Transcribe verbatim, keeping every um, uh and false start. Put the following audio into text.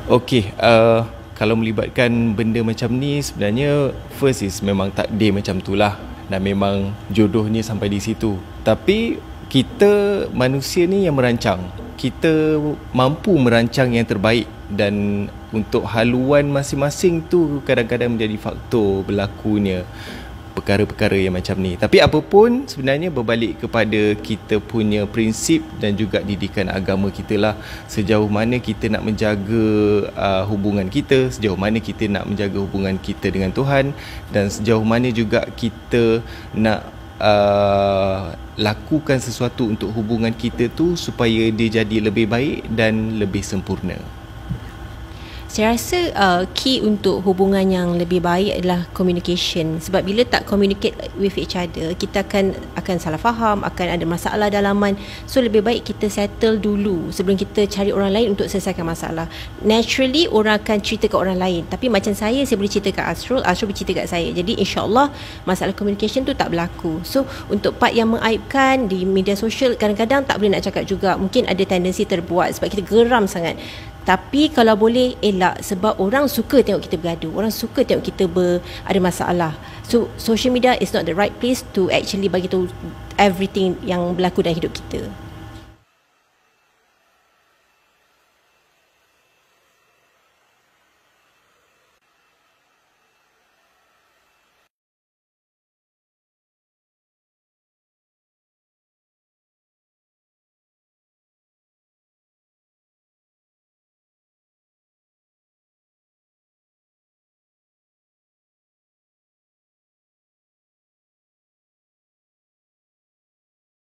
Okey, uh, kalau melibatkan benda macam ni, sebenarnya first is memang takdir macam tu lah, dan memang jodohnya sampai di situ. Tapi kita manusia ni yang merancang, kita mampu merancang yang terbaik, dan untuk haluan masing-masing tu kadang-kadang menjadi faktor berlakunya perkara-perkara yang macam ni. Tapi apa pun sebenarnya berbalik kepada kita punya prinsip dan juga didikan agama kita lah. Sejauh mana kita nak menjaga uh, hubungan kita, sejauh mana kita nak menjaga hubungan kita dengan Tuhan, dan sejauh mana juga kita nak uh, lakukan sesuatu untuk hubungan kita tu supaya dia jadi lebih baik dan lebih sempurna. Saya rasa uh, key untuk hubungan yang lebih baik adalah communication. Sebab bila tak communicate with each other, kita akan akan salah faham, akan ada masalah dalaman. So lebih baik kita settle dulu sebelum kita cari orang lain untuk selesaikan masalah. Naturally orang akan cerita ke orang lain, tapi macam saya, saya boleh cerita kat Asrul, Asrul boleh cerita kat saya. Jadi insyaAllah masalah communication tu tak berlaku. So untuk part yang mengaibkan di media sosial, kadang-kadang tak boleh nak cakap juga. Mungkin ada tendensi terbuat sebab kita geram sangat. Tapi kalau boleh elak, sebab orang suka tengok kita bergaduh, orang suka tengok kita ber, ada masalah. So social media is not the right place to actually bagi tahu everything yang berlaku dalam hidup kita.